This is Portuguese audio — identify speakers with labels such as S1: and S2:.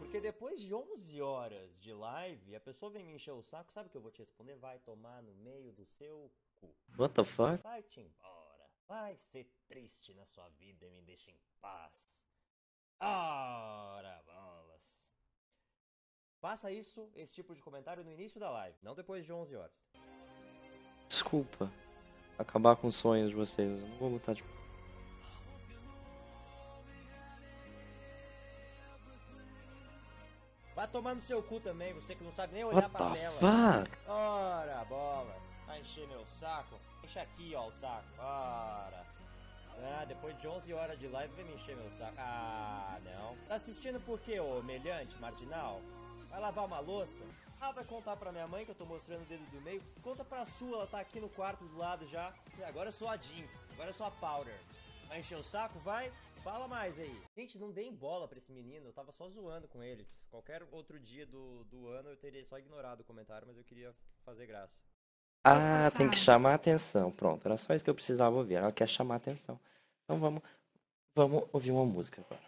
S1: Porque depois de 11 horas de live, a pessoa vem me encher o saco, sabe o que eu vou te responder? Vai tomar no meio do seu cu.
S2: What the fuck?
S1: Vai te embora. Vai ser triste na sua vida e me deixa em paz. Ora, bolas. Faça isso, esse tipo de comentário no início da live, não depois de 11 horas.
S2: Desculpa. Acabar com os sonhos de vocês. Eu não vou lutar de...
S1: Vai tomar no seu cu também, você que não sabe nem olhar
S2: What
S1: pra
S2: the
S1: tela.
S2: fuck?
S1: Ora, bolas. Vai encher meu saco? Enche aqui, ó, o saco. Ora. Ah, depois de 11 horas de live vem me encher meu saco. Ah, não. Tá assistindo por quê, ô humilhante, marginal? Vai lavar uma louça? Ah, vai contar pra minha mãe que eu tô mostrando o dedo do meio. Conta pra sua, ela tá aqui no quarto do lado já. Agora eu sou a Jinx, agora eu sou a Powder. Vai encher o saco? Vai? Fala mais aí. Gente, não deem bola pra esse menino, eu tava só zoando com ele. Qualquer outro dia do ano eu teria só ignorado o comentário, mas eu queria fazer graça.
S2: Ah, tem que chamar a atenção. Pronto, era só isso que eu precisava ouvir. Ela quer chamar a atenção. Então vamos ouvir uma música agora.